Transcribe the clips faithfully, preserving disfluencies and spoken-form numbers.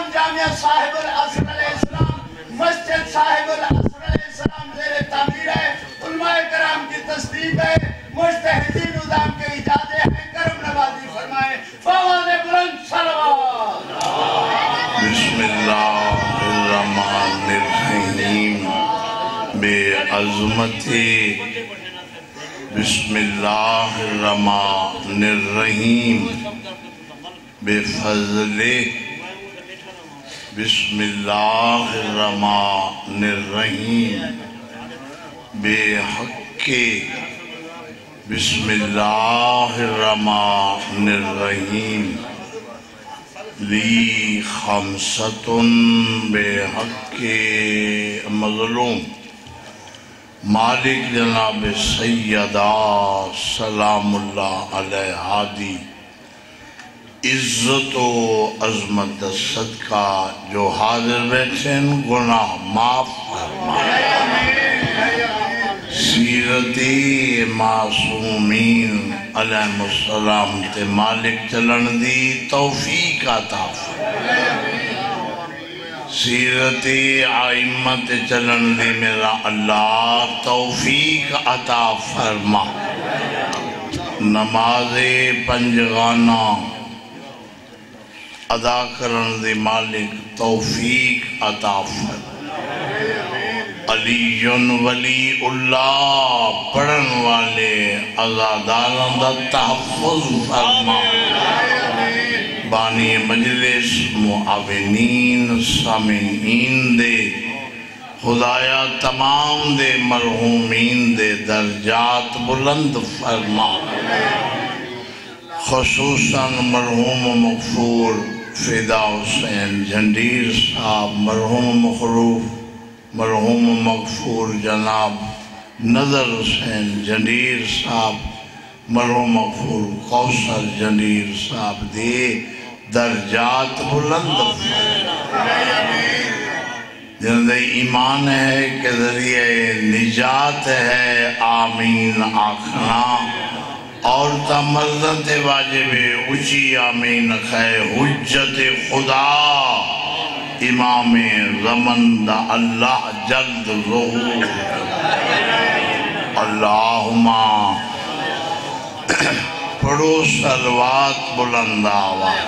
السلام جامعہ صاحب العصر علیہ السلام مسجد صاحب العصر علیہ السلام زیر تعمیر ہے علماء کرام کی تصدیق ہے مجتہدین ادام کے اجازے ہیں کرم نوازی فرمائیں فواز بلند صلوات بسم اللہ الرحمن الرحیم بے عظمت بسم اللہ الرحمن الرحیم بے فضل بسم اللہ الرحمن الرحیم بے حق بسم اللہ الرحمن الرحیم لی خمسۃ بے حق مظلوم مالک جناب سیدہ سلام اللہ علیہ ہادی عزت و عظمت صدقہ جو حاضر بیٹھے گناہ معاف فرمائے سیرتی معصومین علیہ السلام تے مالک چلن دی توفیق عطا فرمائے سیرتی آئمت چلن دی میرا اللہ توفیق عطا فرما نماز پنجگانہ ادا کرن دی مالک توفیق عطا فرما علی ولی اللہ پڑھن والے عزاداران دا تحفظ فرما بانی مجلس معاونین سامعین دے خدایا تمام دے مرحومین دے درجات بلند فرما خصوصاً مرحوم مغفور فدا حسین جھنڈیر صاحب مرحوم مخروف مرحوم مغفور جناب نظر حسین جھنڈیر صاحب مرحوم مغفور کوثر جھنڈیر صاحب دے درجات بلند جن دے ایمان ہے کہ ذریعہ نجات ہے آمین آخنا اور تا مرضت واجب اچھی آمین خیر حجت خدا امام زمن دا اللہ جلد ظہور اللہم پڑھو صلوات بلند آواز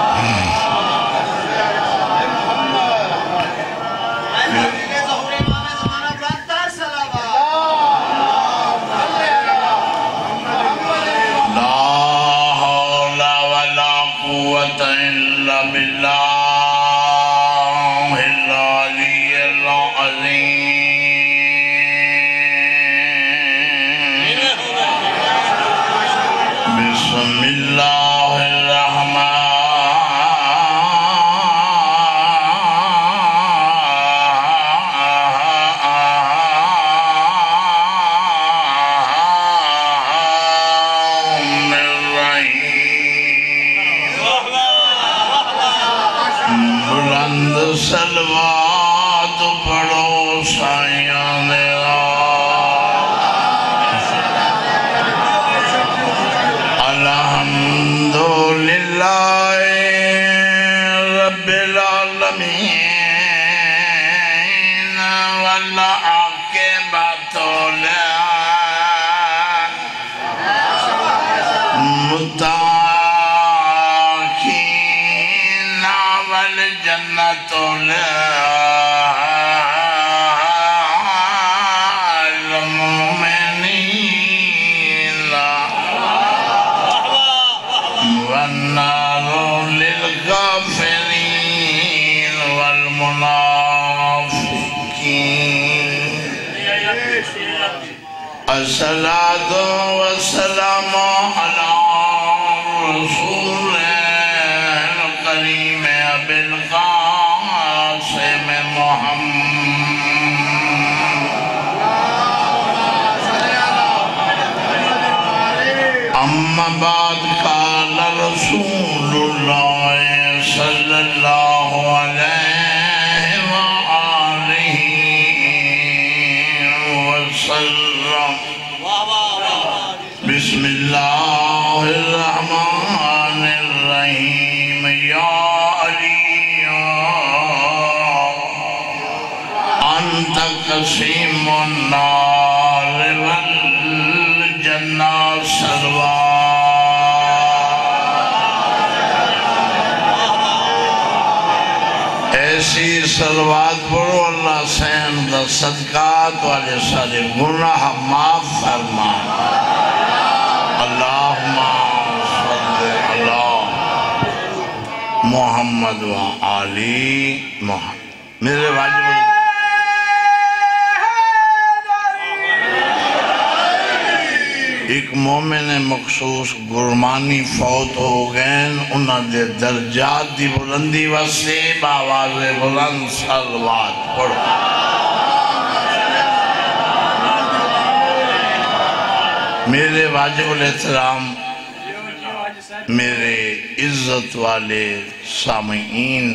سلوات پڑھو سائیاں میرا الحمدللہ رب العالمین والعاقبۃ للمتقین والجنۃ للمؤمنین والنار للغافلین والمنافقین الصلاة والسلام على رسول الكريم أبي القاسم محمد أما بعد قال رسول الله صلى الله عليه وآله وسلم بسم الله الرحمن الرحيم يا علي قسیم النار والجنہ سلوات ایسی سلوات پڑھو اللہ سین دا صدقات والے سارے گناہ معاف فرما اللہم صلی اللہ محمد و آلی محمد میرے واجب ایک مومن مخصوص گرمانی فوت ہو گئے انہاں دے درجات دی بلندی واسطے باواز بلند صلوات پڑھو میرے واجب الاحترام میرے عزت والے سامعین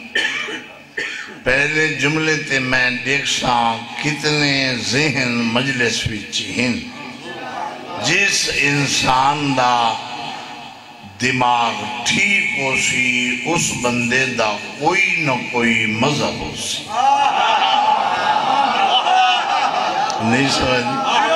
پہلے جملے تے میں دیکھ ساں کتنے ذہن مجلس وچ ہیں جس انسان دا دماغ ٹھیک ہو سی اس بندے دا کوئی نہ کوئی مذہب ہو سی نہیں سمجھ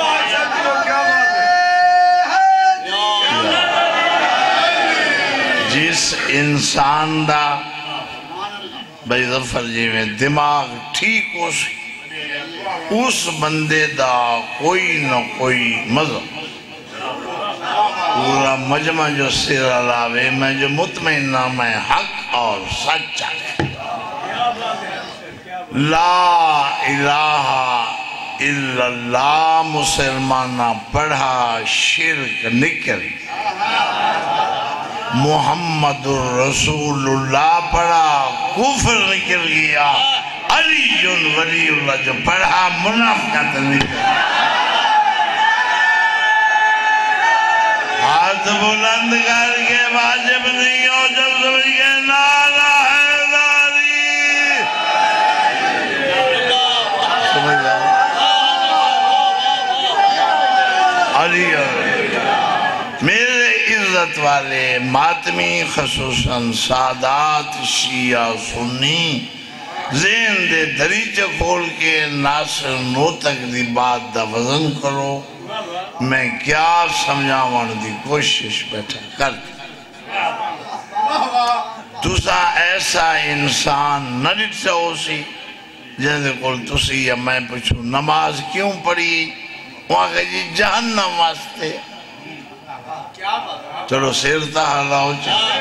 جس انسان دا بھائی ظفر جی میں دماغ ٹھیک ہو سی اس بندے دا کوئی نہ کوئی مذہب پورا مجمع جو سر علاوے میں جو مطمئن نام ہے حق اور سچا لا الہ الا اللہ مسلمانہ پڑھا شرک نکل محمد الرسول اللہ پڑھا کفر نکل گیا علی ولی اللہ جو پڑھا منافقت نکل ہاتھ بلند کر کے واجب نہیں ہو جب سمجھ کے نعرہ حیداری سمجھ جاؤ علی میرے عزت والے ماتمی خصوصاً سادات شیعہ سنی ذہن دے دریچہ کھول کے ناصر نو تک دی بات دا وزن کرو میں کیا سمجھاون دی کوشش بیٹھا کر تسا ایسا انسان نہ ڈٹھا ہو سی جیسے کول تسی یا میں پوچھوں نماز کیوں پڑھی وہاں کہ جی جہنم واسطے چلو سیرتا حالا ہو چاہے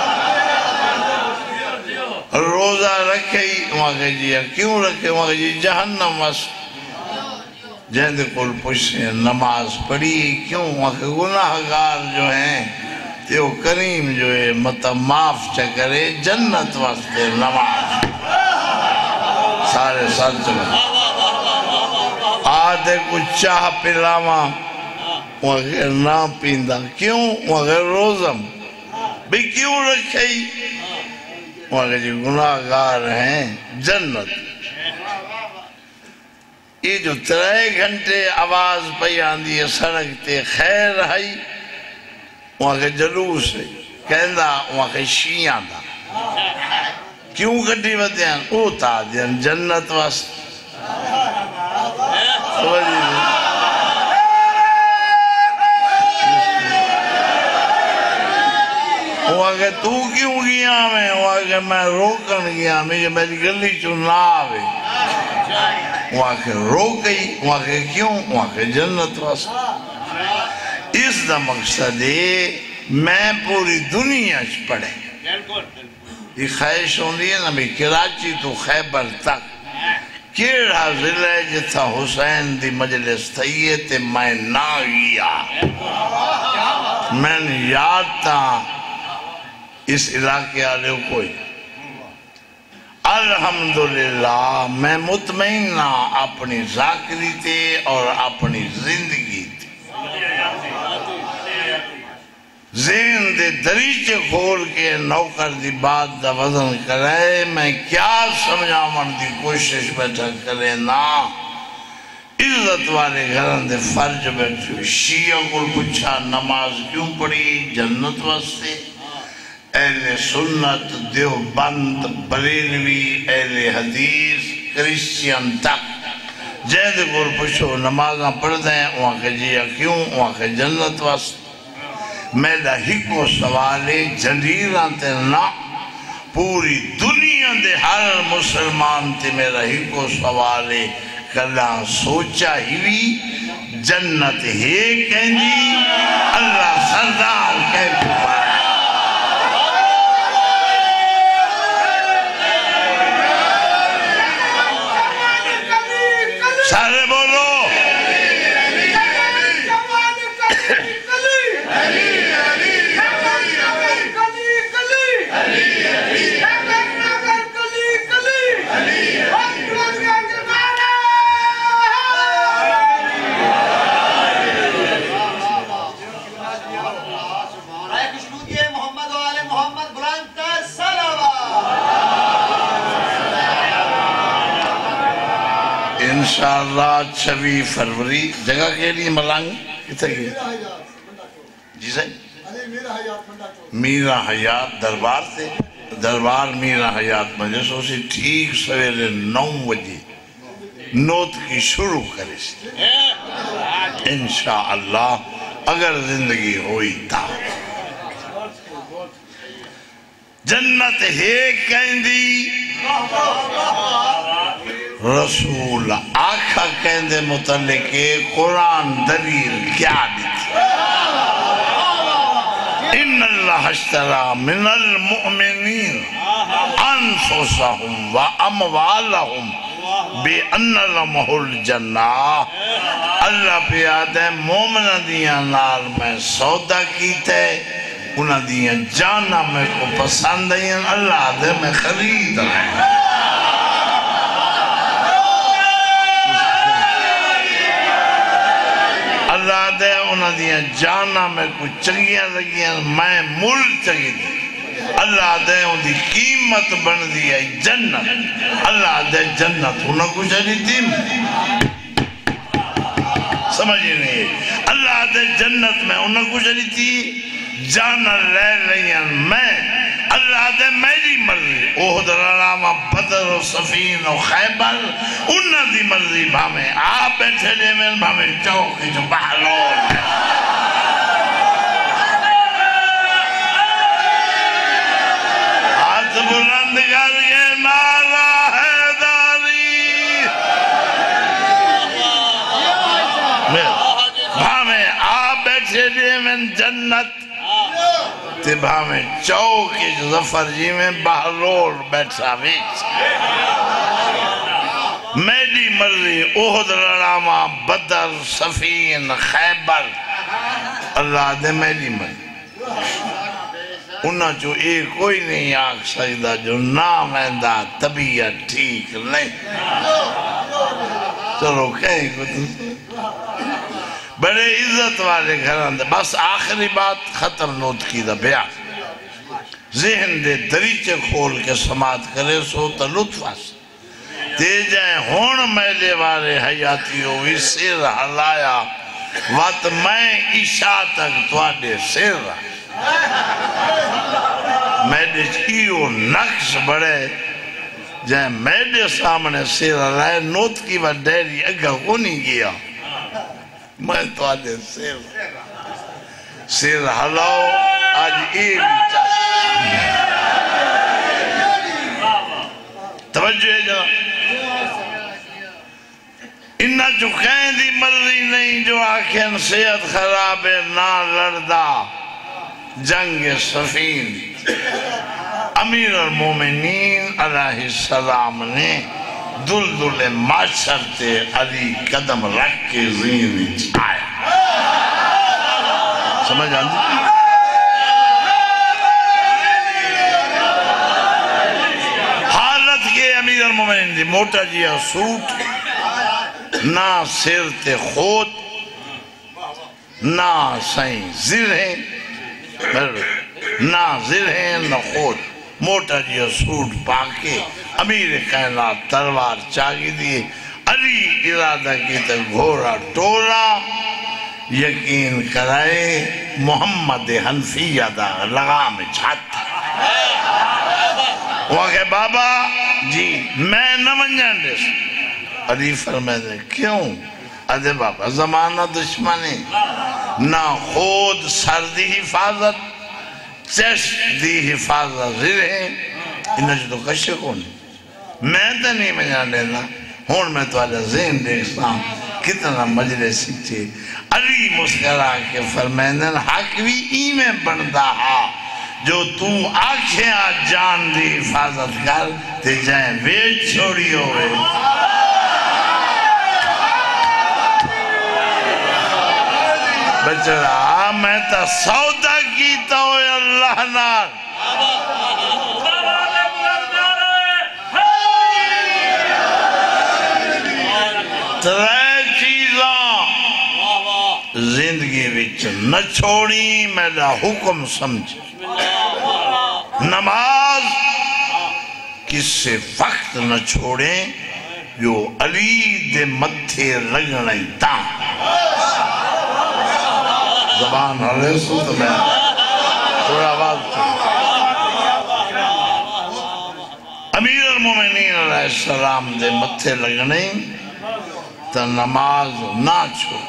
روزہ رکھے وہاں کہ جی کیوں رکھے وہاں کہ جی جہنم واسطے جہاں کول پوچھیں نماز پڑھی کیوں وہاں کہ گناہگار جو ہیں تیو کریم جو ہے مطلب معاف چکرے جنت واسطے نماز سارے ساتھ چلے آدھے کچھ چاہ پلاواں وہاں کہ نہ پیندہ کیوں وہاں کہ روزم بھی کیوں رکھئی وہاں کہ جی گناہگار ہیں جنت یہ جو ترائے گھنٹے آواز پہ آندھی ہے سڑک تے خیر رہی وہاں کے جلوس ہے کہندہ وہاں کے شیعہ دا کیوں کٹی بتے ہیں او تا دین جنت واسط وہاں کہ تو کیوں گیا میں وہاں کہ میں روکن گیا میں میری گلی چنا آوے وہاں کے رو گئی وہاں کے کیوں وہاں کے جنت واسطہ اس دا مقصد ہے میں پوری دنیا پڑھے یہ خواہش ہوندی ہے نا بھی کراچی تو خیبر تک کیڑا ضلع جتھا حسین دی مجلس تھئیے تے میں نہ گیا میں نے یاد تھا اس علاقے آلے کوئی الحمدللہ میں مطمئن اپنی ذاکری تے اور اپنی زندگی تے ذہن دے دریچے کھول کے نوکر دی بات دا وزن کرے میں کیا سمجھاون دی کوشش بیٹھا کرے نا عزت والے گھران دے فرج بیٹھو شیعہ کو پوچھا نماز کیوں پڑھی جنت واسطے اہل سنت دیوبند بریلوی اہل حدیث کرسچین تک جہد کو پوچھو نمازاں پڑھ دیں وہاں کہ جی کیوں وہاں کہ جنت واسط میرا ہکو سوالے جنیران تے نا پوری دنیا دے ہر مسلمان تے میرا ہکو سوالے کلا سوچا ہی بھی جنت ہے کہیں دی اللہ سردار کہیں پڑھا سارے بولو انشاءاللہ چھوی فروری جگہ کے لیے ملانگ کتنے گئے جی صحیح میرا حیات دربار تھے دربار میرا حیات مجلس اسی ٹھیک سویرے نو بجے نوت کی شروع کرے سے انشاءاللہ اگر زندگی ہوئی تا جنت ہے کہندی رسول آخا کہندے متعلق قرآن دلیل کیا دیتی ان اللہ اشترا من المؤمنین انفسهم و اموالهم بے ان لمح الجنہ اللہ پیاد ہے مومنہ دیاں نال میں سودا کیتے انہاں دیاں جانا میں کو پسند ہیں اللہ دے میں خرید رہے ہیں اللہ دے انہاں دیاں جانا میں کو چنگیاں لگیاں میں مل چنگی دی اللہ دے ان دی قیمت بن دی ہے جنت اللہ دے جنت انہاں کو چلی تھی سمجھے نہیں اللہ دے جنت میں انہاں کو چلی تھی جانا لے لئیاں میں اللہ دے میری مرضی اوہد رلامہ بدر و سفین و خیبر انہاں دی مرضی بھامیں آپ بیٹھے لے میں بھامیں چوکی جو بحلول ہے ہاتھ بلند کر یہ نعرہ حیداری بھامیں آپ بیٹھے لے میں جنت تباہ میں چوکی جو ظفر جی میں بحلول بیٹھا ویچ میری مرضی احد رلامہ بدر سفین خیبر اللہ دے میری مرضی انہاں جو ایک کوئی نہیں آگ سجدہ جو نام ایندہ طبیعت ٹھیک نہیں چلو کہیں کو تم بڑے عزت والے گھران دے بس آخری بات ختم نوٹ کی دا بیان ذہن دے دریچے کھول کے سماعت کرے سو تا لطف آس تے جائیں ہون میلے والے حیاتی ہوئی سیر حلایا وات میں عشاء تک توادے سیر رہا میڈے چیئو نقش بڑے جائیں میڈے سامنے سیر حلایا نوٹ کی وہ ڈیری اگا کونی گیا میں تو آدھے سیر سیر حلاؤ آج ایک چاہتا توجہ ہے جناب انہا جو کہیں دی مرضی نہیں جو آکھیں صحت خراب ہے نہ لڑدا جنگ سفین امیر المومنین علیہ السلام نے دل دل معاشر تے علی قدم رکھ کے زین آیا سمجھ آندی حالت کے امیر المومنین دی موٹا جیا سوٹ نہ سر تے خود نہ سائیں زرہیں نہ زرہیں نہ خود موٹا جیا سوٹ پاکے امیر کائنات تلوار چاگی دیئے علی ارادہ کی تک گھوڑا ٹولا یقین کرائے محمد حنفیہ دا لغام چھاتا وہ کہ بابا جی میں نہ منجان دیس علی فرمائے کیوں؟ ادھے بابا زمانہ دشمنی نہ خود سر دی حفاظت چش دی حفاظت رہے انہا جو تو کشے کونی میں تو نہیں مجھا لینا ہون میں تو آجا ذہن دیکھتا ہوں کتنا مجلسی تھے علی مسکرہ کے فرمائن حق بھی ایمیں بندہ ہا جو تو آنکھیں آج جان دی حفاظت کر تے جائیں ویٹ چھوڑی ہوئے بچڑا میں تا سودا کیتا ہوئے اللہ نار ترے چیزاں زندگی وچ نہ چھوڑی میرا حکم سمجھ نماز کسے وقت نہ چھوڑیں جو علی دے متھے لگنے تا زبان علیہ سلط میں تھوڑا آواز امیر المومنین علیہ السلام دے متھے لگنے تا نماز نہ چھوڑ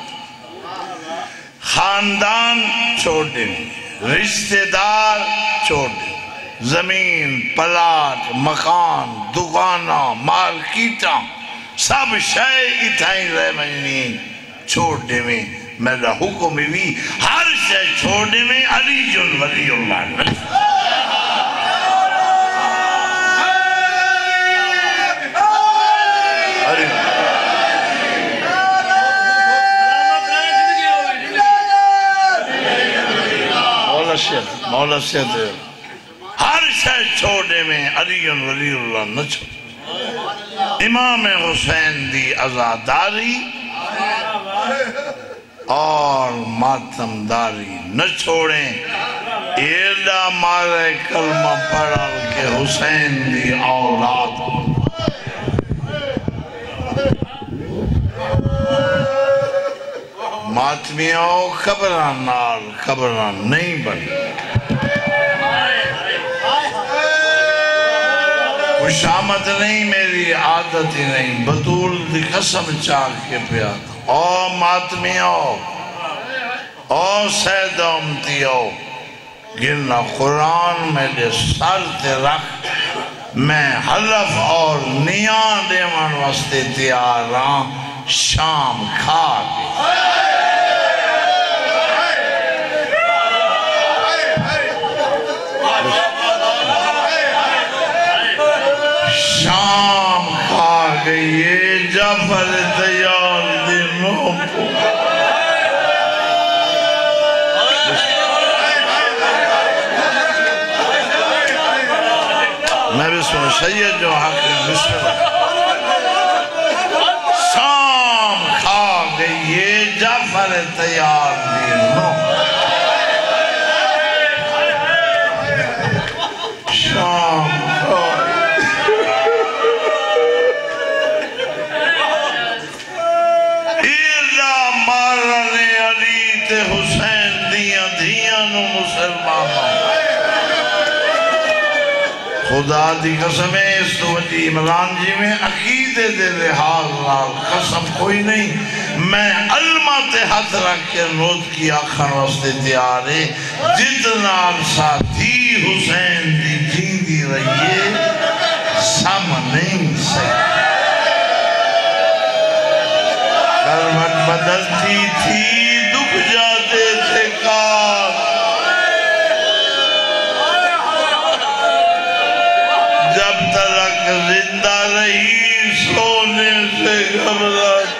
خاندان چھوڑ دیں رشتہ دار چھوڑ دیں زمین پلاٹ مکان دکانہ مارکیٹاں سب شے اتھائیں رہ مجنین چھوڑ دیں میں میرا حکم بھی ہر شے چھوڑ دیں میں علی جن ولی اللہ مولا شیخ مولا شیخ ہر شے چھوڑے میں علی ولی اللہ نہ چھوڑ امام حسین دی عزاداری اور ماتمداری نہ چھوڑیں ایڈا مارے کلمہ پڑھا کہ حسین دی اولاد ماتمیوں خبران نال خبران نہیں بن خوشامت نہیں میری عادت ہی نہیں بطول دی قسم چاک کے پیاد او ماتمیوں او سید امتیوں گرنا قرآن میں دے سر تے رکھ میں حلف اور نیان دیمان واسطے تیاراں شام کھا کے شام کھا گئیے جعفر تیار دنوں کو میں بسم اللہ سید جو حق بسم اللہ شام کھا گئیے جعفر تیار دنوں شام کھا حسین دیاں دیاں نو مسلمانوں خدا دی قسم ہے اس تو وجہ عمران جی میں عقیدے دے لحاظ لال قسم کوئی نہیں میں علمہ تے ہاتھ رکھ کے نوٹ کی آخر واسطے تیارے جتنا ساتھی حسین دی جیندی رہیے سم نہیں سکتے کروٹ بدلتی تھی دکھ جاتے تھے کار جب تلک زندہ رہی سونے سے گھبرات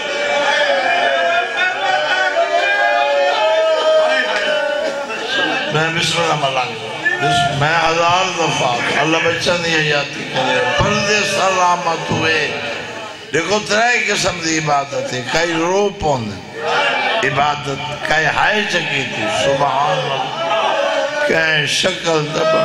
میں بسم اللہ ملانگ میں ہزار دفعہ اللہ بچہ نہیں حیاتی کرے پردے سلامت ہوئے دیکھو ترائے قسم دی عبادت ہے کئی رو پوندے عبادت کئی ہائے چکی تھی سبحان اللہ کئی شکل دبا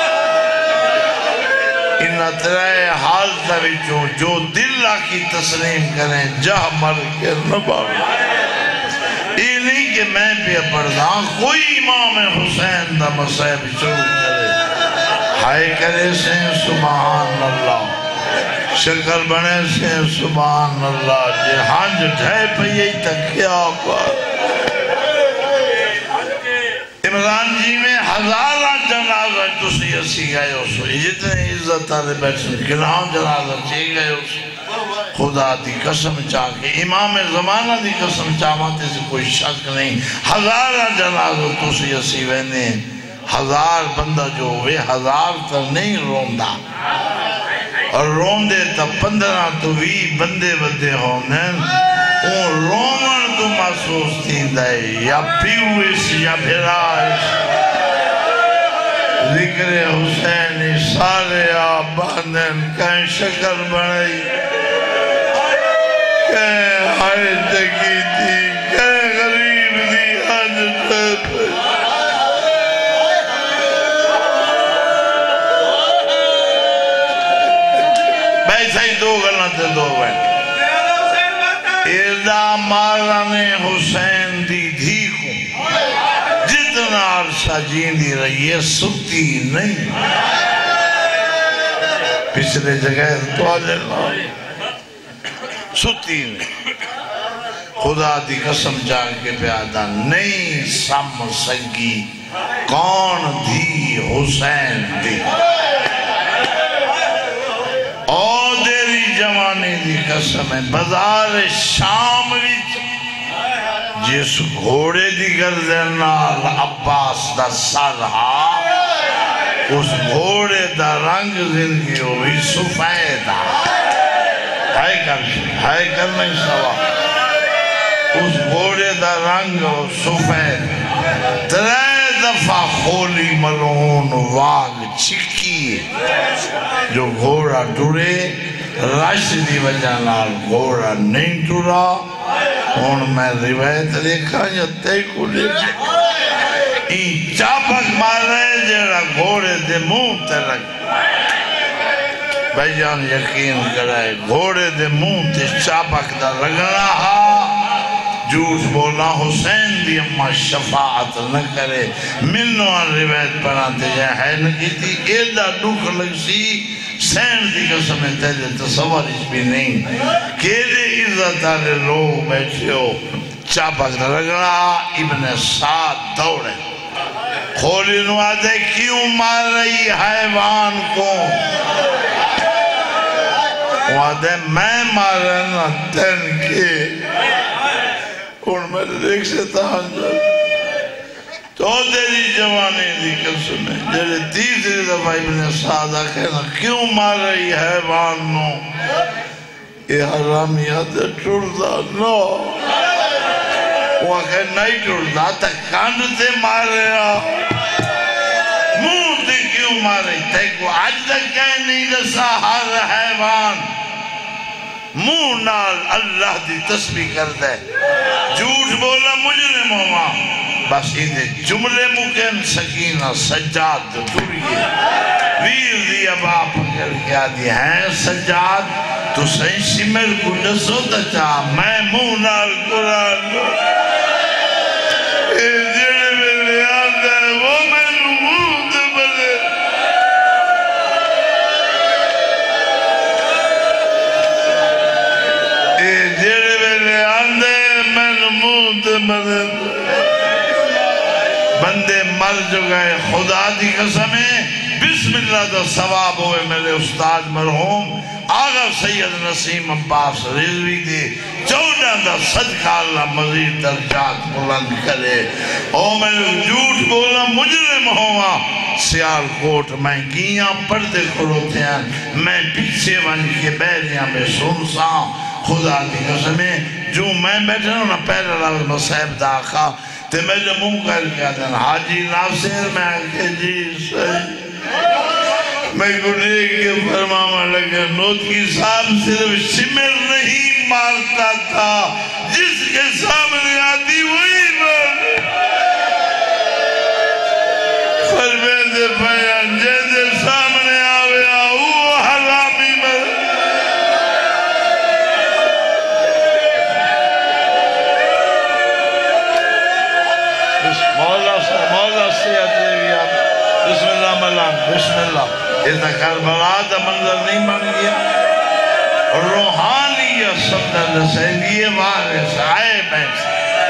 انہا ترائے حال تبیچوں جو دل کی تسلیم کریں جہ مر کے نبا یہ نہیں کہ میں پہ پردان کوئی امام حسین دا مسئب شروع کرے ہائے کرے سے سبحان اللہ شکل بنے سے سبحان اللہ جے ہانج ڈھے پئی تک کیا پر عمران جی میں ہزارہ جنازہ تسی اسی گئے ہو سو جتنے عزت آلے بیٹھے گناہوں جنازہ چاہی گئے ہو سو خدا دی قسم چاہ کے امام زمانہ دی قسم چاہواتے سے کوئی شک نہیں ہزارہ جنازہ تسی اسی وینے ہزار بندہ جو ہوئے ہزار تر نہیں روندہ اور روندے تا پندرہ تو بھی بندے بندے ہونے اون رومن تو محسوس تھی دائے یا پیویس یا بھرائش ذکر حسینی سارے آبادن کہیں شکل بڑھائی کہیں ہائے تکی تھی کہیں غریب دی حاجت پہ ایسا ہی دو غلط دو بہن ایدہ مارانے حسین دی دھی کو جتنا عرصہ جیندی رہی ہے سکتی نہیں پچھلے جگہ تو آجے اللہ سکتی نہیں خدا دی قسم جان کے پیادہ نہیں سم سگی کون دھی حسین دی اور دیری جوانی دی قسم ہے بازار شام وچ جس گھوڑے دی گردن نال عباس دا سر ہا اس گھوڑے دا رنگ زندگی ہوئی سفیدہ ہے کر ہے کر نہیں سوا اس گھوڑے دا رنگ سفید ترے دفعہ خولی ملون واگ چکی جو گھوڑا ٹورے رش دی وجہ نال گھوڑا نہیں ٹورا ہون میں روایت دیکھا یا تے کو دیکھا این چاپک مارے جیڑا گھوڑے دے منہ تے لگ بھائی جان یقین کرائے گھوڑے دے منہ تے چاپک دا لگنا ہا جھوٹ بولا حسین دی اممہ شفاعت نہ کرے منو آن روایت پڑھاتے جائے ہے نکی تھی ایدہ ڈوک لگ سی سین دی قسم تیلے تصور اس بھی نہیں کیلے عزت آلے لوگ بیٹھے ہو چاپک نہ لگنا ابن سعد دوڑے خولی نوادے کیوں مار رہی حیوان کو وادے میں مار رہنا تین کے اور میں دیکھ سے تاہن جا تو تیری جوانی دی قسم ہے جلے تیسری دفعہ ابن سعدہ کہنا کیوں مار رہی حیوان نو یہ حرامیات ٹردہ نو وہ کہ نہیں ٹردہ تک کانڈتے مار رہا منہ تے کیوں مار رہی تیک وہ آج تک کہیں نہیں رسا ہر حیوان منہ نال اللہ دی تسبیح کر دے جھوٹ بولا مجرم ہوا بس یہ جملے مکن سکینہ سجاد دوریے ویر دی ابا پکر کیا دی ہیں سجاد تو سہی سمر کو نسو تچا میں منہ نال قرآن اے جڑے میں لے آتا ہے وہ میں نو منہ دے بلے اے جڑے میں لے آتا ہے میں نو منہ دے بلے بندے مر جو گئے خدا دی قسمیں بسم اللہ دا ثواب ہوئے میرے استاد مرحوم آغا سید نسیم عباس رضوی دے چودہ دا صدقہ اللہ مزید درجات بلند کرے او میرے جھوٹ بولا مجرم ہوا سیال کوٹ میں گیاں پردے کھڑوتے ہیں میں پیچھے ون کے بیریاں میں سنسا خدا دی قسمیں جو میں بیٹھے ہوں نا پہلے لفظ مصیب دا آقا تے میں جو منہ کر کیا دن حاجی ناصر میں آکے جی صحیح میں کو دیکھ کے فرماما لگا نوت کی صاحب صرف شمر نہیں مارتا تھا جس کے سامنے آتی وہی مار فرمین دے بیان جیسے سامنے آوے آو حرامی مر مولا مولا سیاد لے گیا بسم اللہ ملان بسم اللہ اتنا کربلا دا منظر نہیں بن گیا ڈاکٹر دسیں یہ وارث آئے بیٹھ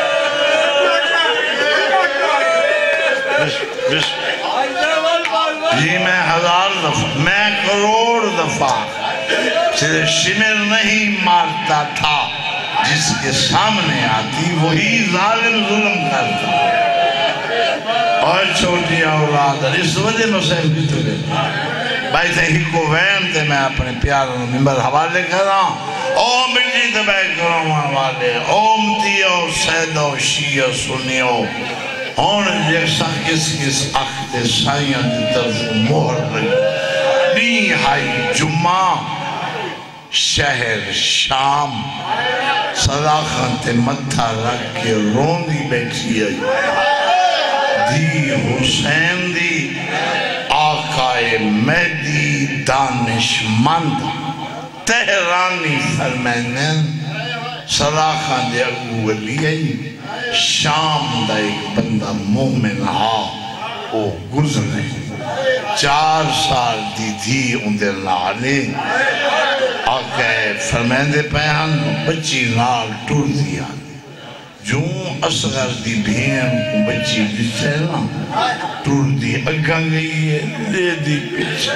جی میں ہزار دفعہ میں کروڑ دفعہ صرف شمر نہیں مارتا تھا جس کے سامنے آتی وہی ظالم ظلم کرتا اور چھوٹی اولاد اس وجہ میں صاحب کی تو گئے بھائی تھے ہی کو وین تھے میں اپنے پیاروں ممبر حوالے کر رہا ہوں او مجھے تباہ کروں حوالے اوم تیو سیدو شیعہ سنیو اور جیسا کس کس اخت سائیاں دی طرف مہر لگی نی ہائی جمعہ شہر شام صداقت متھا رکھ کے روندی بیٹھی آئی دی حسین دی آقائے مہدی دانش مند تہرانی فرمینن صداقت دے اگو ولی آئی شام دا ایک بندہ مومن ہا او گزرے چار سال دی تھی اندر نالے آقائے فرمین دے پیان بچی نال ٹور دیا جو اصغر دی بھین بچی جسے نا ٹور دی اگاں گئی ہے لے دی پیچھے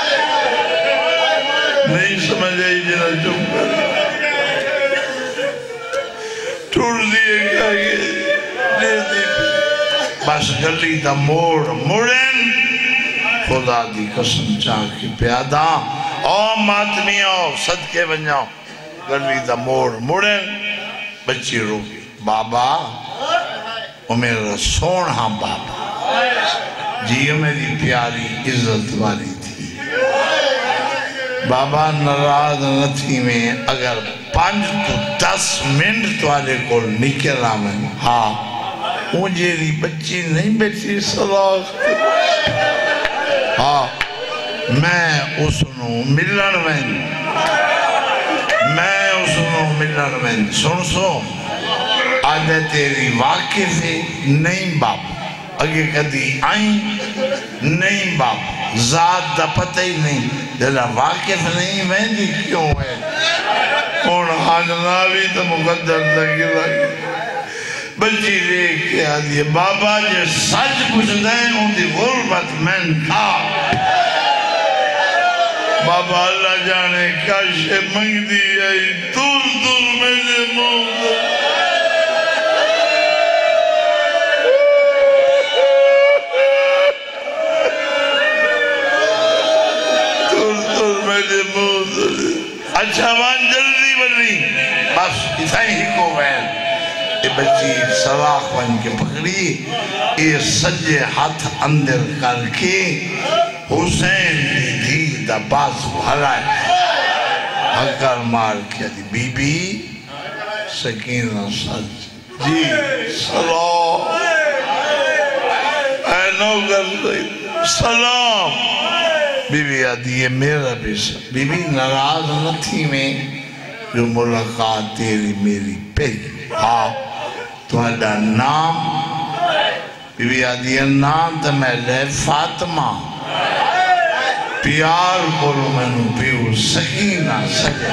نہیں سمجھ آئی جنا چپ کر ٹور دی اگاں گئی لے دی پیچھے بس گلی دا موڑ موڑن خدا دی قسم چاہ کی پیادہ او ماتمیاں صدقے بنجاؤ گلی دا موڑ موڑن بچی رو گئی بابا وہ میرا سونہا بابا جی میری پیاری عزت والی تھی بابا ناراض نہ تھی میں اگر پانچ تو دس منٹ والے کو نکلا میں ہاں مجھے ری بچی نہیں بیٹھی صلاح ہاں میں اس نو ملن میں میں اس نو ملن میں سن سو آدھے تیری واقف ہے نہیں باپ اگے کدی آئیں نہیں باپ ذات دا پتہ ہی نہیں دینا واقف نہیں میں دی کیوں ہے کون حاجنا بھی تو مقدر دا گلا بچی دیکھ کے آدھی بابا جے سچ کچھ دیں ان دی غربت میں تھا بابا اللہ جانے کاش منگ دی آئی دور دور میرے موت اچھا وان جلدی بنی بس اتھائی ہی کو وین یہ بچی سلاخ بن کے پکڑی یہ سجے ہاتھ اندر کر کے حسین دی دی دا باز بھرائے ہکر مار کیا دی بی بی سکینہ سج جی سلام اے نوگر سلام بی بی آدھی ہے میرا بھی سب بی بی ناراض نہ تھی میں جو ملاقات تیری میری پہلی ہاں تو ایڈا نام بی بی آدھی ہے نام تا میں لے فاطمہ پیار بولو میں نو پیو سکینہ سجے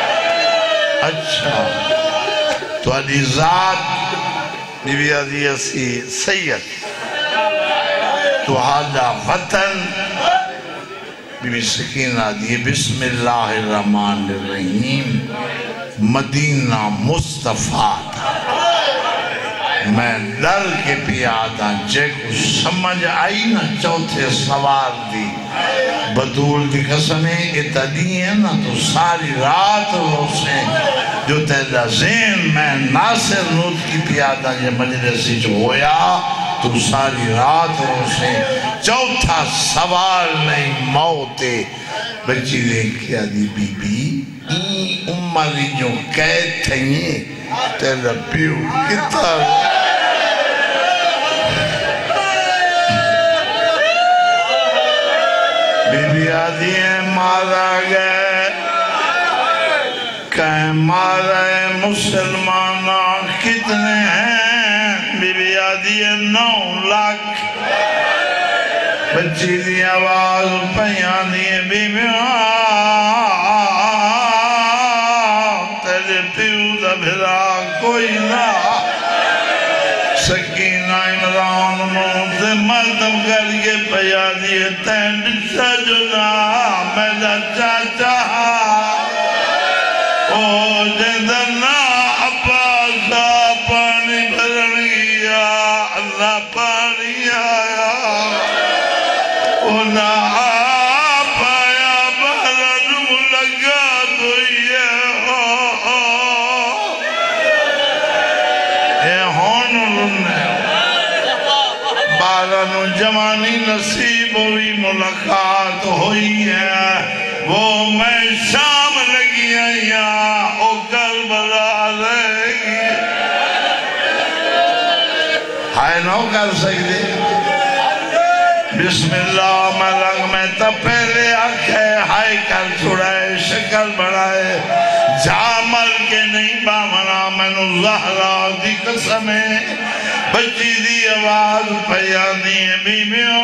اچھا تو ایڈی ذات بی بی آدھی ہے سی سید تو آدھا وطن بی بی سکینہ دیئے بسم اللہ الرحمن الرحیم مدینہ مصطفیٰ میں ڈر کے پیادا جے کو سمجھ آئی نا چوتھے سوار دی بدول دی قسمیں اتدی ہے نا تو ساری رات روسیں جو تیلا زین میں ناصر نوت کی پیادا جے مجلسی جو ہویا تو ساری رات روسیں چوتھا سوال نہیں موتے بچی دیکھ کیا دی بی بی این اماری جو قید تھیں تیلا پیو کتا بی بی آدھی ہیں مارا گئے کہ مارا ہے مسلمانہ کتنے ہیں بی بی آدھی ہے نو لاکھ بچی دی آواز پیان دی ہے بی بی تیرے کوئی نہ سکینہ عمران مونتے مردم کر کے پیا دیئے تینڈ سجنا میرا چاچا او جندنا اپاسا پانی بھرن گیا اللہ پانی آیا او نہ آپ آیا بھرن ملگا دوئے اے ہون رنے بارانو جوانی نصیب ہوئی ملاقات ہوئی ہے وہ میں شام لگی آیا او کربلا لگی ہائے نو کر سکتے بسم اللہ ملنگ میں تا پہلے آنکھے ہائے کر چھڑائے شکل بڑھائے جامل کے نہیں بامنا میں نو زہرہ دی قسمیں بچی دی آواز پیانی ہے بی بیوں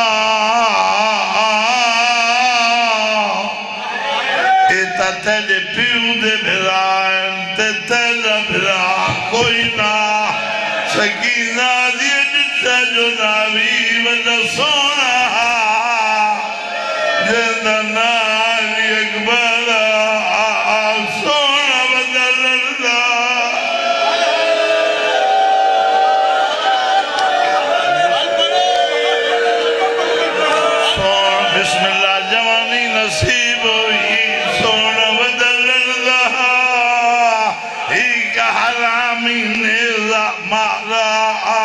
ایتا تیلے پیو دے بھرائیں تے تیلے بھرا کوئی نہ سکینہ دیئے جتا جو ناوی ولا سونا جنہ ناوی اکبر سونا بدل اللہ بسم اللہ جوانی نصیب ہوئی سونا بدل اللہ ہی کا حرامی نیزہ مارا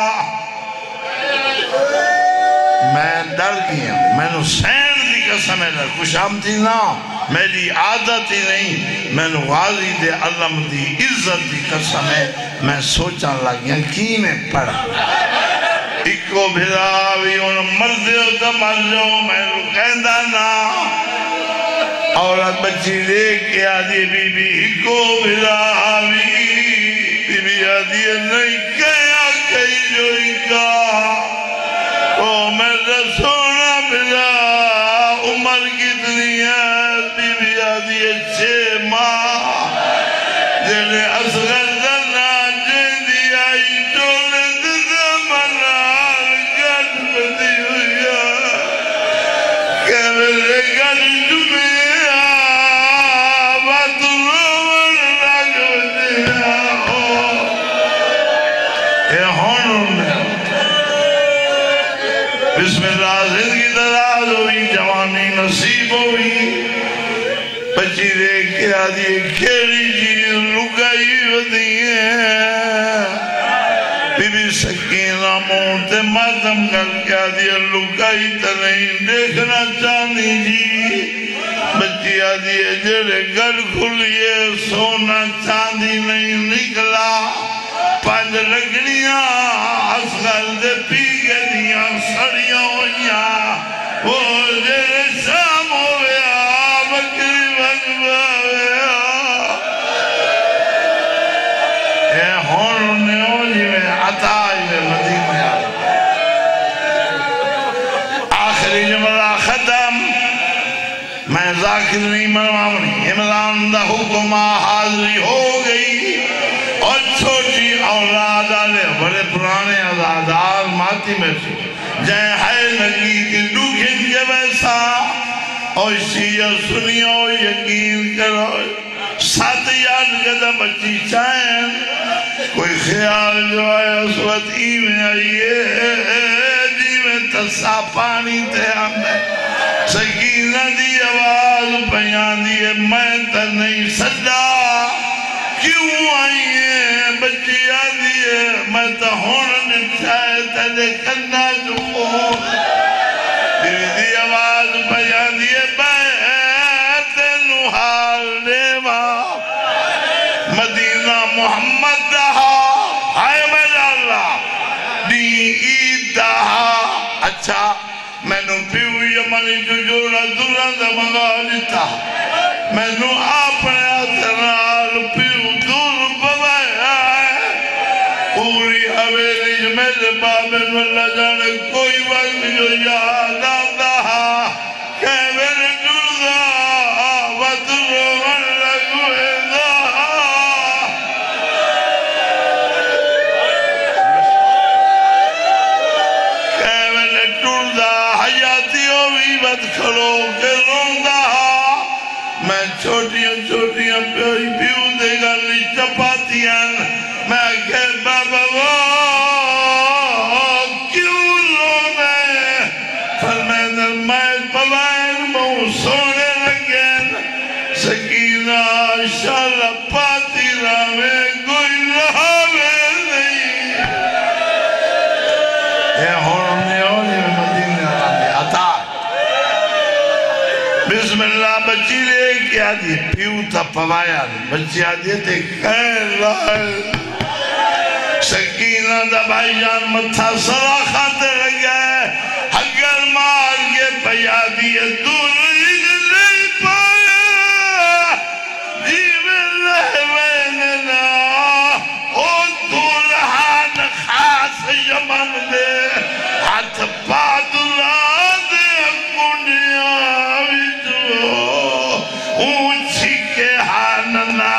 میں ڈر گیا میں نو سین دی قسم ہے خوش آمدی نہ میری عادت ہی نہیں میں نو غازی دے علم دی عزت دی قسم ہے میں سوچا لگیا کی میں پڑھا اکو بھراوی ان مردیو تا مرجو میں نو کہندہ نا عورت بچی لے کے آدھی بی بی اکو بھراوی بی بی آدھی نہیں کہیا کہی جو اکا او میرا سونا بھرا عمر کتنی ہے بی بی آدھی چھے ماہ جنہیں اصغر دنا جیدی آئی چولے دزا منار گھٹ بدی ہوئی ہے کہ میرے گھٹ جمعی آباد رومن لگ بدی ہے اے ہونوں نے بسم اللہ زندگی دراز ہوئی جوانی نصیب ہوئی بچی دے کے آدھی کھیڑی چیز لگائی ودی ہے بی بی سکینہ مونتے ماتم کر کے آدھی لگائی تا نہیں دیکھنا چاہنی جی بچی آدھی جڑے گھر کھلیے سونا چاندی نہیں نکلا پانچ لگڑیاں اصغر دے پی کے دیاں سڑیاں ہویاں وہ جڑے شام ہویا بکری بجبا ہویا اے ہون نے ہو جی میں عطائی میں مدینہ آخری جملہ ختم میں ذاکر نہیں منوامنی امران دا حکمہ حاضری ہو گئی اور چھوٹی اولاد آلے بڑے پرانے ازادار ماتی میں سے جائیں ہے لگی کہ ڈوکھن کے ویسا اور شیعہ سنیو یقین کرو ساتھ یاد کدہ بچی چاہیں کوئی خیال جو آئے اس وقت ای میں آئیے جی میں تسا پانی تے ہمیں سکینہ دی آواز بیان دیئے میں تا نہیں صدا کیوں آئیے بچی آدھیے میں تا ہونا نچائے تلے کرنا جو دیوی دی آواز بیان دیئے بیت نحال دیوا مدینہ محمد دہا ہائے میرا اللہ دی عید دہا اچھا میں نو پیو یمانی جو جوڑا دورا دا مغالتا میں نو اپنے اترال پیو دور ببایا ہے پوری حویلی جو میرے بابن واللہ جانے کوئی وقت جو یاد آتا ہے کہ میرے جڑا وطر واللہ کوئی دا چھوٹیاں پیاری پیو دے گالی چپاتیاں میں کہ بابا وہ کیوں رونے فرمائے میں پلائن موں سونے لگیں سکینہ شالا پاتی راوے کوئی رہاوے نہیں اے ہونی ہونی مدینہ راوے عطا بسم اللہ بچی لے کیا دی پیو تا پوایا بچی آدھے تے خیر لائے سکینہ دا بھائی جان متھا سرا خاتے لگے اگر مار کے پیا دیئے دور نہیں پایا جیوے رہویننا او دورہان خاص یمن دے ہاتھ پادلہ دے کنڈیاں اونچی کے ہاننا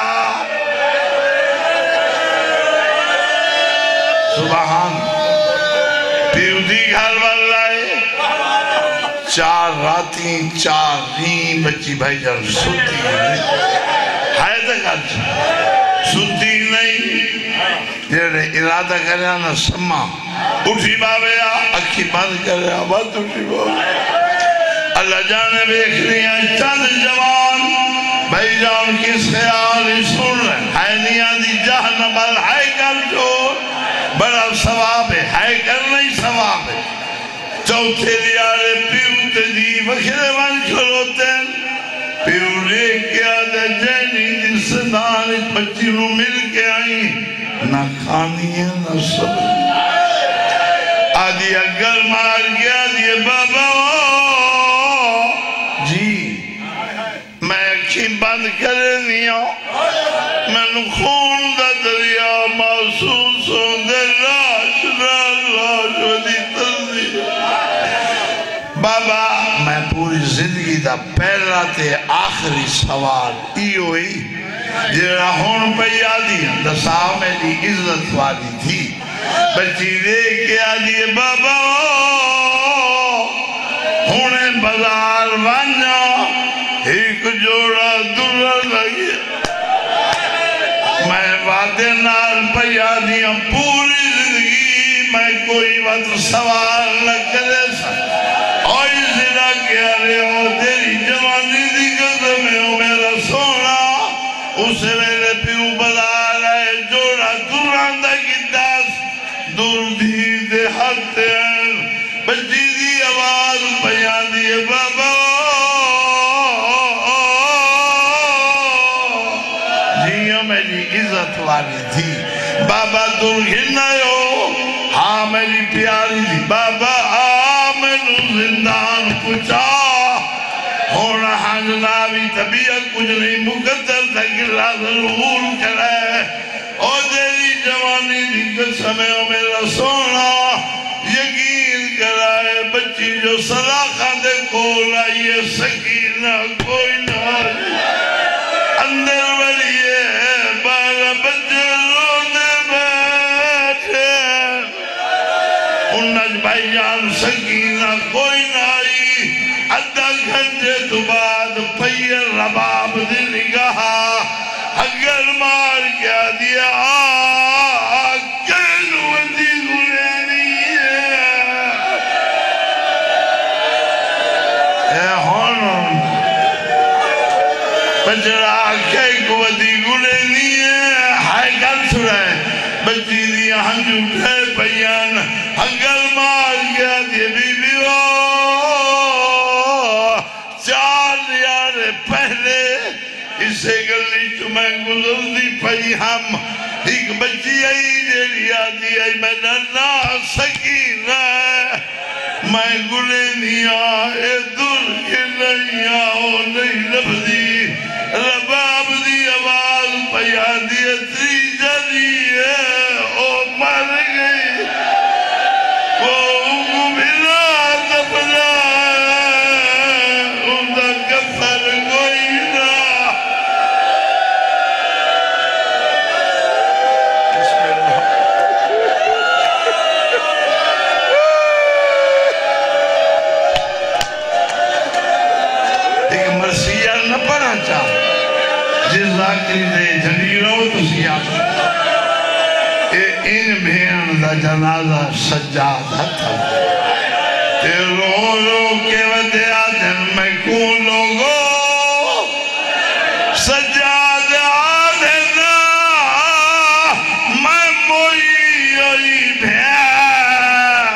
سبحان پیو دی گھر والائے چار راتی چار رین بچی بھائی جان سوتی ہے تک آج سوتی نہیں جیڑے ارادہ کرے آنا سما اٹھی باوے آ اکھی بند کرے آ بات اٹھی باوے اللہ جانے بیکھ رہی ہیں چند جوان بھائی جان کس خیال ہی سن رہے ہیں ہے نہیں آدھی جہنم بل ہے کر چھوڑ بڑا ثواب ہے ہے کر نہیں ثواب ہے چوتھے لیارے پیو تے دی وکھرے من کھلوتے ہیں پیو لے کے آدھے جینی جس دان اس بچی نو مل کے آئی نہ کھانی ہے نہ سب آدھی اگر مار کے آدھی بابا جی میں اکھی بند کرے نہیں ہوں میں نو خون دا دریا محسوس ہوں دے راش راش ودی تردی بابا میں پوری زندگی دا پہلا تے آخری سوال ای ہوئی جیڑا ہون پہ یادی ہیں دسا میری عزت والی تھی بچی دے کے آدھی بابا ہونے بازار وانیا ایک جوڑا درر لگی میں وعدے نال پیا دیا پوری زندگی میں کوئی وقت سوال نہ کرے سا اور زرا کیا رہے ہو تیری جوانی دی قدم ہے میرا سونا اس میرے پیو بازار ہے جوڑا درر لگی داس دور دی دے ہاتھ ہیں بچی دی آواز پیا دیے بابا جیاں میری عزت والی تھی بابا درگھنائے ہو ہاں میری پیاری تھی بابا آ میں نو زندان پچا ہونا حجناوی طبیعت کچھ نہیں مقدر تک اللہ ضرور کرے اور تیری جوانی دی قسم ہے میرا سونا یقین کرائے بچی جو صلاحہ دے کول آئیے سکینہ کوئی نہ اندر ولیے بارہ بچے رونے بیٹھے انج بھائی جان سکینہ کوئی نہ آئی ادھا گھنٹے تو بعد پیر رباب دی نگاہ اگر مار کیا دیا کینو دی گلینی ہے اے ہونن بچڑا کئی کو دی گلینی ہے ہائی گل سرائے بچی دیا ہنجو پھے پیان اگر مار کیا دیا بی بی وہ چار یارے پہلے اسے گلی چمیں گزر دی پئی ہم ایک بچی آئی جیڑی آدھی آئی میں نہ سکینہ میں گلے نہیں آئے در کے نہیں آؤ نہیں لفظی رباب دی آواز پئی آدھی اتری جلی ہے او مر گئی وہ اگو بلا دفنا ان دا کفر کوئی نہ ایک مرثیہ نہ پڑھا چاہ جس ذاکری دے جنی رو تو سیاح اے ان بھین دا جنازہ سجاد تھا تے رو رو کے ودے آدھن میں کون لوگو سجاد آدھن میں موئی ہوئی بھین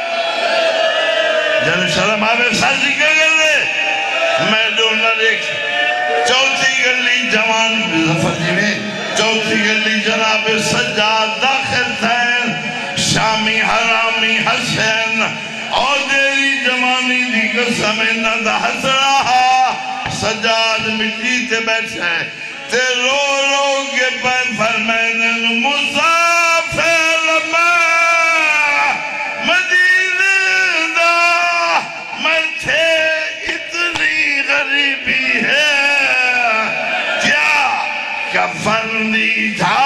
جن شرم آبے سازی کا کر دے میں ڈھونڈا دیکھ چوتھی گلی جوان ظفر جی میں چوتھی گلی جناب سجاد داخل تھین شامی حرامی حسین اور دیری جوانی دی قسم ند حس رہا سجاد مٹی تے بیٹھے تے رو رو کے پہ فرمین مسافر میں مدینہ دا میں تھے اتنی غریبی ہے کیا کفن دی جھا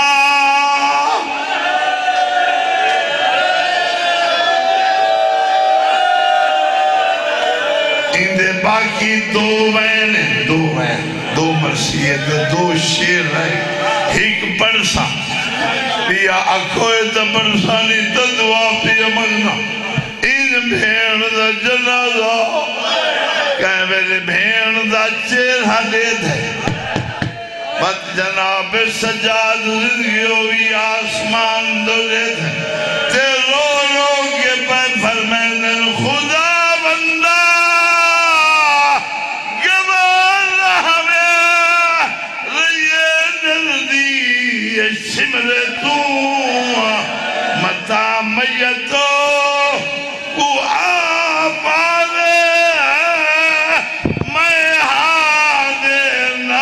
اندے باقی دو وین دو وین دو مرسیت دو شیر ہے ایک برسا پیا اکھوئے تا برسانی تا دعا پیا مگنا ان بھین دا جنازہ کہے میرے بھین دا چیرہ دے دے بات جناب سجاد زندگی ہوئی آسمان دو دے دے تے رو رو کے پہ فرمین خدا بندہ شمر تو متا میتو کو آبادے میں حادنا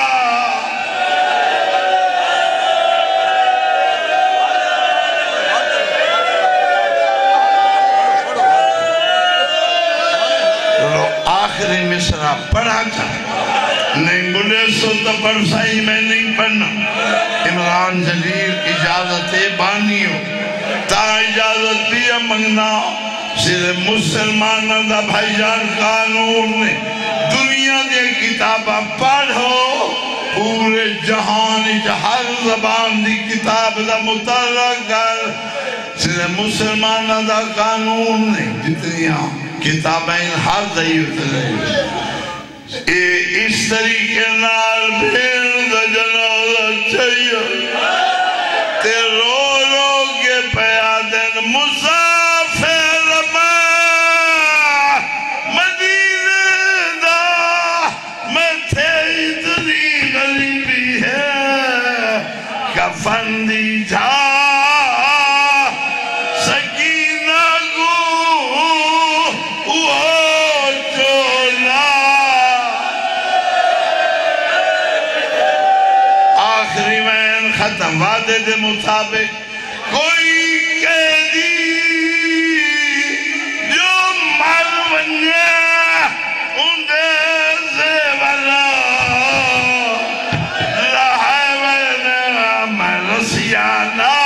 آخری مصرع پڑھا تھا نہیں بلے سو تو پرسائی میں نہیں پڑھنا عمران جلیل اجازت بانیوں تا اجازت دیا منگنا صرف مسلمانہ دا بھائی جان قانون نے دنیا دے کتابہ پڑھو پورے جہان ہر زبان دی کتاب دا مطالعہ کر صرف مسلمانہ دا قانون نے جتنیاں کتابیں ہر دائی اترے اے اس طریقے نال بھیڑ دا جنازہ چاہیے تے رو رو کے پیادن مسافر میں مدینہ دا میں تھے اتنی غریبی ہے کفن دی جھا سکینہ گو وہ چولا آخری وین ختم وعدے دے مطابق کوئی قیدی جو مر ونیا اندے زیورا لہائے وین میں رسیانہ